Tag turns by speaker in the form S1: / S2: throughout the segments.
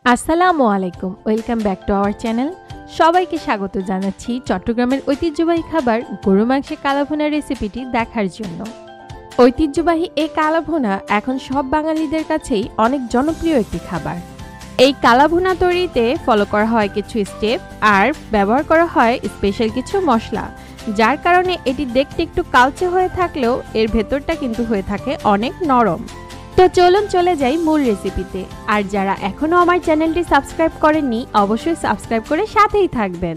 S1: আসসালামু আলাইকুম, welcome back to our channel. সবাইকে স্বাগত জানাচ্ছি চট্টগ্রামের ঐতিহ্যবাহী খাবার গরু মাংসের কালাভুনা রেসিপিটি দেখার জন্য। ঐতিহ্যবাহী এই কালাভুনা এখন সব বাঙালিদের কাছেই অনেক জনপ্রিয় একটি খাবার। এই কালাভুনা তৈরিতে ফলো করা হয় কিছু স্টেপ আর ব্যবহার করা হয় স্পেশাল কিছু মশলা, যার কারণে এটি দেখতে একটু কালচে হয়ে থাকলেও এর ভেতরটা কিন্তু হয়ে থাকে অনেক নরম। তো চলুন চলে যাই মূল রেসিপিতে। আর যারা এখনো আমার চ্যানেলটি সাবস্ক্রাইব করেননি অবশ্যই সাবস্ক্রাইব করে সাথেই থাকবেন।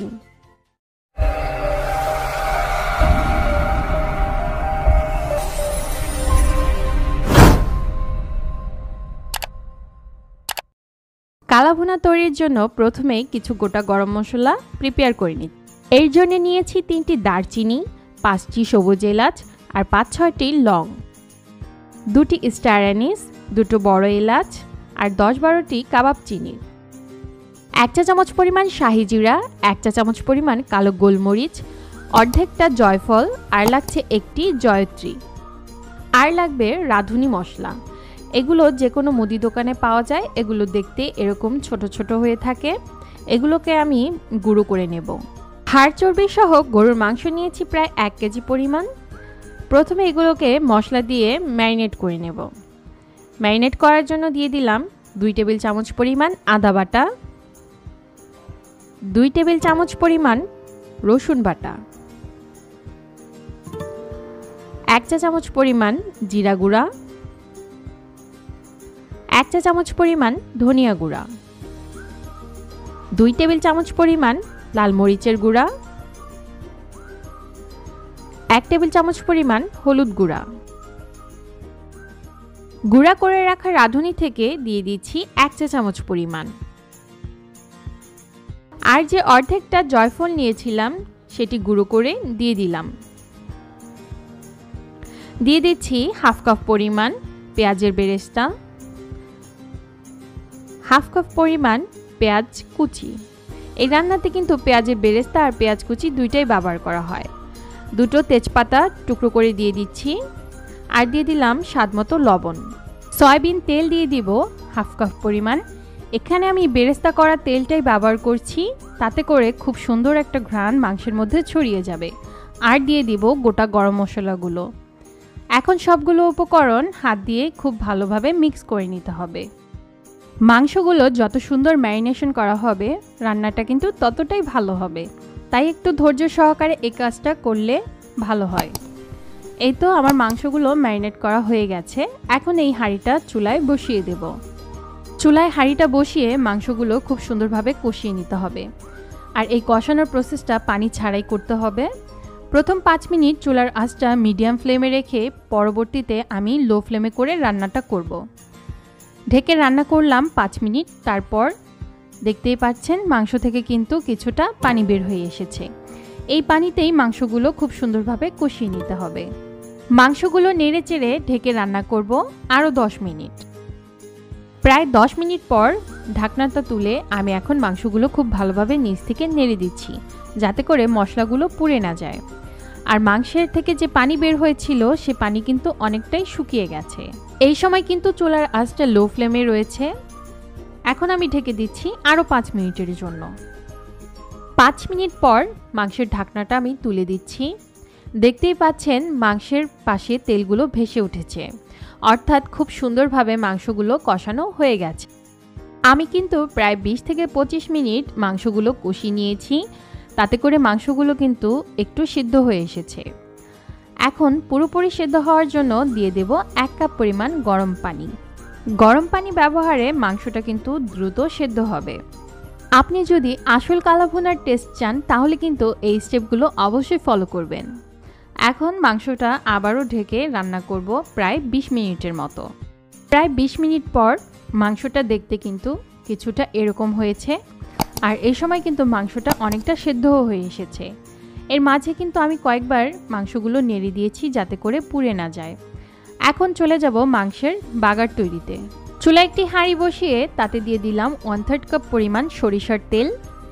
S1: কালাভুনা তৈরির জন্য প্রথমেই কিছু গোটা গরম মশলা প্রিপেয়ার করে নিই। এর জন্য নিয়েছি 3টি দারচিনি, 5টি সবুজ এলাচ আর 5-6টি লং, 2টি স্টার অ্যানিস, 2টো বড় এলাচ আর 10-12টি কাবাব চিনি, 1 চা চামচ পরিমাণ শাহি জিরা, 1 চা চামচ পরিমাণ কালো গোলমরিচ, অর্ধেকটা জয়ফল আর লাগছে একটি জয়ত্রী, আর লাগবে রাঁধুনি মশলা। এগুলো যে কোনো মুদি দোকানে পাওয়া যায়। এগুলো দেখতে এরকম ছোট ছোট হয়ে থাকে। এগুলোকে আমি গুঁড়ো করে নেব। হাড় চর্বি সহ গরুর মাংস নিয়েছি প্রায় 1 কেজি পরিমাণ। প্রথমে এগুলোকে মশলা দিয়ে ম্যারিনেট করে নেব। ম্যারিনেট করার জন্য দিয়ে দিলাম 2 টেবিল চামচ পরিমাণ আদা বাটা, 2 টেবিল চামচ পরিমাণ রসুন বাটা, 1 চা চামচ পরিমাণ জিরা গুঁড়া, 1 চা চামচ পরিমাণ ধনিয়া গুঁড়া, 2 টেবিল চামচ পরিমাণ লাল মরিচের গুঁড়া, 1 টেবিল চামচ পরিমাণ হলুদ গুঁড়া। গুঁড়া করে রাখা রাঁধুনি থেকে দিয়ে দিচ্ছি 1 চা চামচ পরিমাণ। আর যে অর্ধেকটা জয়ফল নিয়েছিলাম সেটি গুঁড়ো করে দিয়ে দিলাম। দিয়ে দিচ্ছি হাফ কাপ পরিমাণ পেঁয়াজের বেরেস্তা, হাফ কাপ পরিমাণ পেঁয়াজ কুচি। এই রান্নাতে কিন্তু পেঁয়াজের বেরেস্তা আর পেঁয়াজ কুচি দুইটাই ব্যবহার করা হয়। 2টো তেজপাতা টুকরো করে দিয়ে দিচ্ছি আর দিয়ে দিলাম স্বাদমতো লবণ। সয়াবিন তেল দিয়ে দিব হাফ কাপ পরিমাণ। এখানে আমি বেরেস্তা করা তেলটাই ব্যবহার করছি, তাতে করে খুব সুন্দর একটা ঘ্রাণ মাংসের মধ্যে ছড়িয়ে যাবে। আর দিয়ে দিব গোটা গরম মশলাগুলো। এখন সবগুলো উপকরণ হাত দিয়ে খুব ভালোভাবে মিক্স করে নিতে হবে। মাংসগুলো যত সুন্দর ম্যারিনেশন করা হবে রান্নাটা কিন্তু ততটাই ভালো হবে, তাই একটু ধৈর্য সহকারে এই কাজটা করলে ভালো হয়। এই তো আমার মাংসগুলো ম্যারিনেট করা হয়ে গেছে। এখন এই হাঁড়িটা চুলায় বসিয়ে দেব। চুলায় হাঁড়িটা বসিয়ে মাংসগুলো খুব সুন্দরভাবে কষিয়ে নিতে হবে। আর এই কষানোর প্রসেসটা পানি ছাড়াই করতে হবে। প্রথম 5 মিনিট চুলার আঁচটা মিডিয়াম ফ্লেমে রেখে পরবর্তীতে আমি লো ফ্লেমে করে রান্নাটা করব। ঢেকে রান্না করলাম 5 মিনিট। তারপর দেখতেই পাচ্ছেন মাংস থেকে কিন্তু কিছুটা পানি বের হয়ে এসেছে। এই পানিতেই মাংসগুলো খুব সুন্দরভাবে কষিয়ে নিতে হবে। মাংসগুলো নেড়ে চেড়ে ঢেকে রান্না করব আরও 10 মিনিট। প্রায় 10 মিনিট পর ঢাকনাটা তুলে আমি এখন মাংসগুলো খুব ভালোভাবে নিচ থেকে নেড়ে দিচ্ছি, যাতে করে মশলাগুলো পুড়ে না যায়। আর মাংসের থেকে যে পানি বের হয়েছিল সে পানি কিন্তু অনেকটাই শুকিয়ে গেছে। এই সময় কিন্তু চুলার আঁচটা লো ফ্লেমে রয়েছে। এখন আমি ঢেকে দিচ্ছি আরও 5 মিনিটের জন্য। 5 মিনিট পর মাংসের ঢাকনাটা আমি তুলে দিচ্ছি। দেখতেই পাচ্ছেন মাংসের পাশে তেলগুলো ভেসে উঠেছে, অর্থাৎ খুব সুন্দরভাবে মাংসগুলো কষানো হয়ে গেছে। আমি কিন্তু প্রায় 20 থেকে 25 মিনিট মাংসগুলো কষিয়ে নিয়েছি, তাতে করে মাংসগুলো কিন্তু একটু সিদ্ধ হয়ে এসেছে। এখন পুরোপুরি সিদ্ধ হওয়ার জন্য দিয়ে দেব 1 কাপ পরিমাণ গরম পানি। গরম পানি ব্যবহারে মাংসটা কিন্তু দ্রুত সিদ্ধ হবে। আপনি যদি আসল কালাভুনার টেস্ট চান তাহলে কিন্তু এই স্টেপগুলো অবশ্যই ফলো করবেন। এখন মাংসটা আবারও ঢেকে রান্না করব প্রায় 20 মিনিটের মতো। প্রায় 20 মিনিট পর মাংসটা দেখতে কিন্তু কিছুটা এরকম হয়েছে। আর এই সময় কিন্তু মাংসটা অনেকটা সেদ্ধও হয়ে এসেছে। এর মাঝে কিন্তু আমি কয়েকবার মাংসগুলো নেড়ে দিয়েছি যাতে করে পুড়ে না যায়। এখন চলে যাব মাংসের বাগার তৈরিতে। চুলায় একটি হাঁড়ি বসিয়ে তাতে দিয়ে দিলাম 1/3 কাপ পরিমাণ সরিষার তেল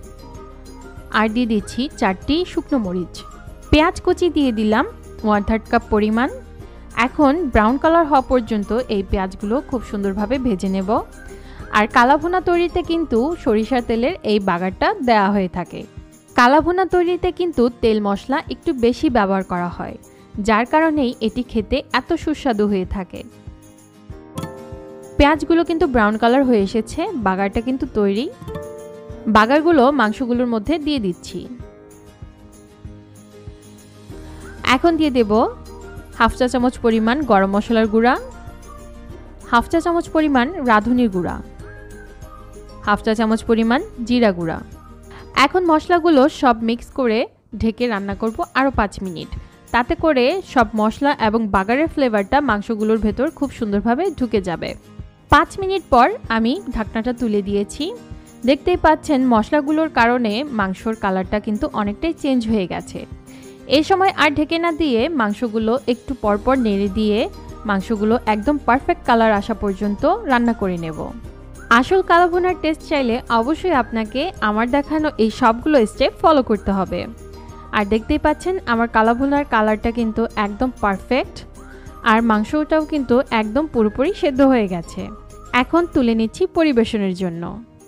S1: আর দিয়ে দিচ্ছি 4টি শুকনো মরিচ। পেঁয়াজ কুচি দিয়ে দিলাম 1/3 কাপ পরিমাণ। এখন ব্রাউন কালার হওয়া পর্যন্ত এই পেঁয়াজগুলো খুব সুন্দরভাবে ভেজে নেব। আর কালাভুনা তৈরিতে কিন্তু সরিষার তেলের এই বাগারটা দেওয়া হয়ে থাকে। কালাভুনা তৈরিতে কিন্তু তেল মশলা একটু বেশি ব্যবহার করা হয়, যার কারণেই এটি খেতে এত সুস্বাদু হয়ে থাকে। পেঁয়াজগুলো কিন্তু ব্রাউন কালার হয়ে এসেছে, বাগারটা কিন্তু তৈরি। বাগারগুলো মাংসগুলোর মধ্যে দিয়ে দিচ্ছি। এখন দিয়ে দেব হাফ চা চামচ পরিমাণ গরম মশলার গুঁড়া, হাফ চা চামচ পরিমাণ রাঁধুনির গুঁড়া, হাফ চা চামচ পরিমাণ জিরা গুঁড়া। এখন মশলাগুলো সব মিক্স করে ঢেকে রান্না করব আরও 5 মিনিট। তাতে করে সব মশলা এবং বাগারের ফ্লেভারটা মাংসগুলোর ভেতর খুব সুন্দরভাবে ঢুকে যাবে। 5 মিনিট পর আমি ঢাকনাটা তুলে দিয়েছি। দেখতেই পাচ্ছেন মশলাগুলোর কারণে মাংসর কালারটা কিন্তু অনেকটাই চেঞ্জ হয়ে গেছে। এই সময় আর ঢেকে না দিয়ে মাংসগুলো একটু পরপর নেড়ে দিয়ে মাংসগুলো একদম পারফেক্ট কালার আসা পর্যন্ত রান্না করে নেব। আসল কালাভুনার টেস্ট চাইলে অবশ্যই আপনাকে আমার দেখানো এই সবগুলো স্টেপ ফলো করতে হবে। আর দেখতেই পাচ্ছেন আমার কালাভুনার কালারটা কিন্তু একদম পারফেক্ট, আর মাংসটাও কিন্তু একদম পুরোপুরি সেদ্ধ হয়ে গেছে। এখন তুলে নিচ্ছি পরিবেশনের জন্য।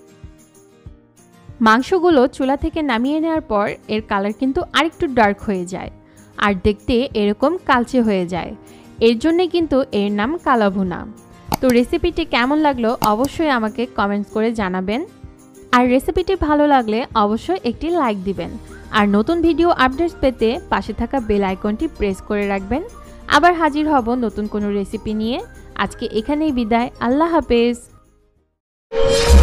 S1: মাংসগুলো চুলা থেকে নামিয়ে নেওয়ার পর এর কালার কিন্তু আরেকটু ডার্ক হয়ে যায় আর দেখতে এরকম কালচে হয়ে যায়। এর জন্যই কিন্তু এর নাম কালাভুনা। তো রেসিপিটি কেমন লাগলো অবশ্যই আমাকে কমেন্টস করে জানাবেন। আর রেসিপিটি ভালো লাগলে অবশ্যই একটি লাইক দিবেন। আর নতুন ভিডিও আপডেটস পেতে পাশে থাকা বেল আইকনটি প্রেস করে রাখবেন। আবার হাজির হব নতুন কোনো রেসিপি নিয়ে। আজকে এখানেই বিদায়। আল্লাহ হাফেজ।